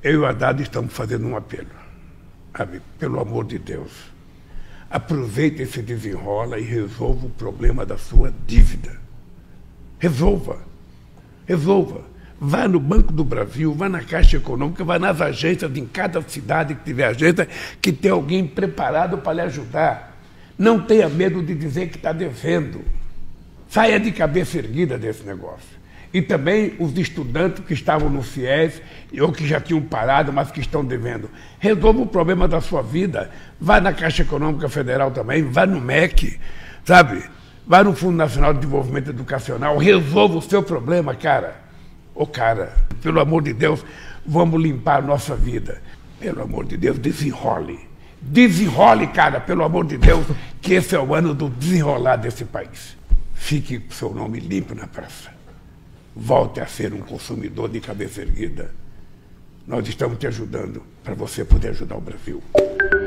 Eu e o Haddad estamos fazendo um apelo. Sabe? Pelo amor de Deus, aproveite esse desenrola e resolva o problema da sua dívida. Resolva. Vá no Banco do Brasil, vá na Caixa Econômica, vá nas agências, em cada cidade que tiver agência, que tem alguém preparado para lhe ajudar. Não tenha medo de dizer que está devendo. Saia de cabeça erguida desse negócio. E também os estudantes que estavam no FIES ou que já tinham parado, mas que estão devendo. Resolva o problema da sua vida. Vá na Caixa Econômica Federal também, vá no MEC, sabe? Vá no Fundo Nacional de Desenvolvimento Educacional, resolva o seu problema, cara. Ô, cara, pelo amor de Deus, vamos limpar a nossa vida. Pelo amor de Deus, desenrole. Desenrole, cara, pelo amor de Deus, que esse é o ano do desenrolar desse país. Fique com seu nome limpo na praça. Volte a ser um consumidor de cabeça erguida. Nós estamos te ajudando para você poder ajudar o Brasil.